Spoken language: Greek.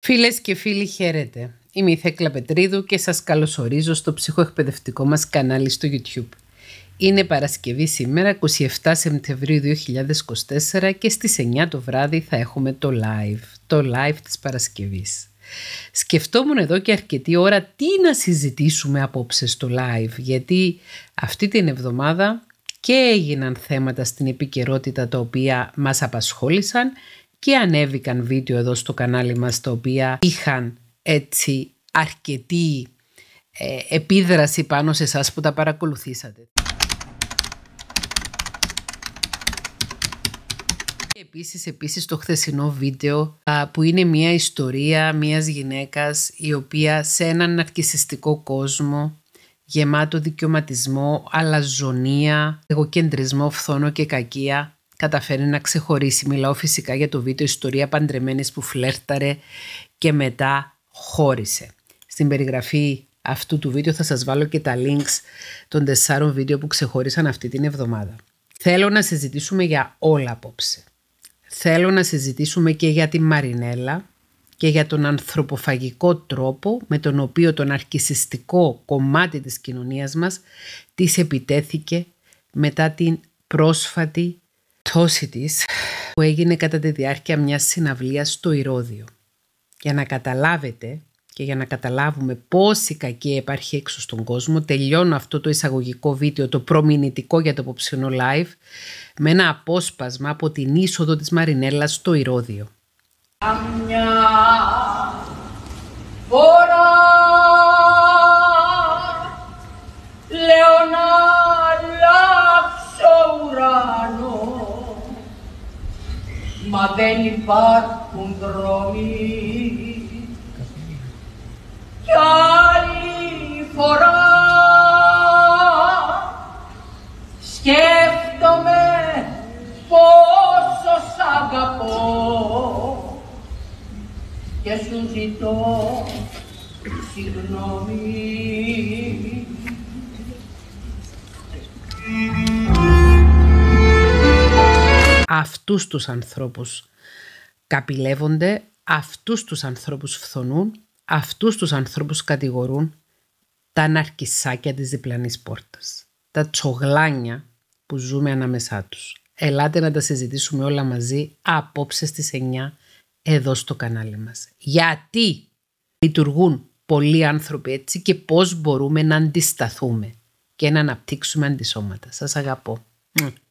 Φίλες και φίλοι, χαίρετε. Είμαι η Θέκλα Πετρίδου και σας καλωσορίζω στο ψυχοεκπαιδευτικό μας κανάλι στο YouTube. Είναι Παρασκευή σήμερα, 27 Σεπτεμβρίου 2024 και στις 9 το βράδυ θα έχουμε το live της Παρασκευής. Σκεφτόμουν εδώ και αρκετή ώρα τι να συζητήσουμε απόψε στο live, γιατί αυτή την εβδομάδα και έγιναν θέματα στην επικαιρότητα τα οποία μας απασχόλησαν και ανέβηκαν βίντεο εδώ στο κανάλι μας τα οποία είχαν έτσι αρκετή επίδραση πάνω σε εσάς που τα παρακολουθήσατε. Επίσης το χθεσινό βίντεο που είναι μια ιστορία μιας γυναίκας η οποία σε έναν ναρκισσιστικό κόσμο γεμάτο δικαιωματισμό, αλαζονία, εγωκεντρισμό, φθόνο και κακία καταφέρει να ξεχωρίσει. Μιλάω φυσικά για το βίντεο ιστορία παντρεμένης που φλέρταρε και μετά χώρισε. Στην περιγραφή αυτού του βίντεο θα σας βάλω και τα links των 4 βίντεο που ξεχώρισαν αυτή την εβδομάδα. Θέλω να συζητήσουμε για όλα απόψε. Θέλω να συζητήσουμε και για τη Μαρινέλα και για τον ανθρωποφαγικό τρόπο με τον οποίο το ναρκισσιστικό κομμάτι της κοινωνίας μας της επιτέθηκε μετά την πρόσφατη πτώση της που έγινε κατά τη διάρκεια μιας συναυλίας στο Ηρώδειο. Για να καταλάβετε και για να καταλάβουμε πόση κακία υπάρχει έξω στον κόσμο, τελειώνω αυτό το εισαγωγικό βίντεο, το προμηνητικό για το απόψινό live, με ένα απόσπασμα από την είσοδο της Μαρινέλας στο Ηρώδειο. Καμιά φορά λέω να αλλάξω ουρανό, μα δεν υπάρχουν δρόμοι. Κι άλλη φορά σκέφτομαι πόσο σ' αγαπώ και σου ζητώ συγγνώμη. Αυτούς τους ανθρώπους καπηλεύονται, αυτούς τους ανθρώπους φθονούν, αυτούς τους ανθρώπους κατηγορούν τα ναρκισσάκια της διπλανής πόρτας. Τα τσογλάνια που ζούμε ανάμεσά τους. Ελάτε να τα συζητήσουμε όλα μαζί απόψε στις 9 εδώ στο κανάλι μας. Γιατί λειτουργούν πολλοί άνθρωποι έτσι και πώς μπορούμε να αντισταθούμε και να αναπτύξουμε αντισώματα. Σας αγαπώ.